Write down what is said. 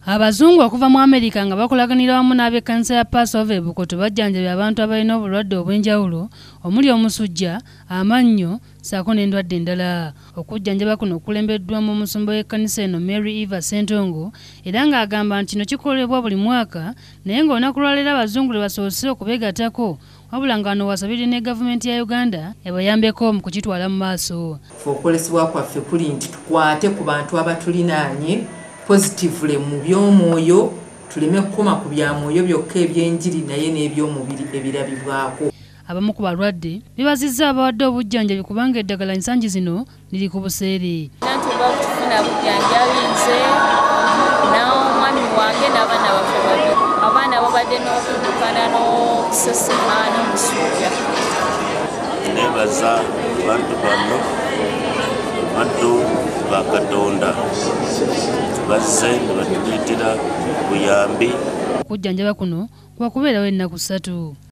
Abazungu okuva mu Amerika nga bakolaganira wamu n'ab'ekkanisa ya Passover e Bukoto bajjanjabya abantu abalina obulwadde obw'enjawulo omuli omusujja, amannyo ssaako n'endwadde endala. Okujjanjaba kuno kulembeddwamu omusumba w'ekkanisa eno Mary Eva Ssentongo era ng'agamba nti kino kikolebwa buli mwaka naye ng'olunaku lwaleero abazungu lwe basoose okubeegattako wabula nga wano wasabire ne gavumenti ya Uganda ebayambeko mu kukitwala mu maaso. Okwolesebwa kwaffe kuli nti tukwate ku bantu abatulinaanye positively mu by'omwoyo tuleme kukoma ku byamwoyo byokka ebyenjiri naye n'ebyomubiri ebirabibwako. Abamu ku balwadde bibazizza abawadde obujjanjabi kubanga eddagala ensangi zino liri ku buseere. Natuba okufuna bujjanjabi nze n'omwami wange n'abaana baffe babiri. Abaana babadde n'okudukana n'okusesema n'omusujja. Nebaza bantu bano baddu ba Katonda bazze ne batuleetera buyambi. Okujjanjaba kuno kwa kubeerawo ennaku 3.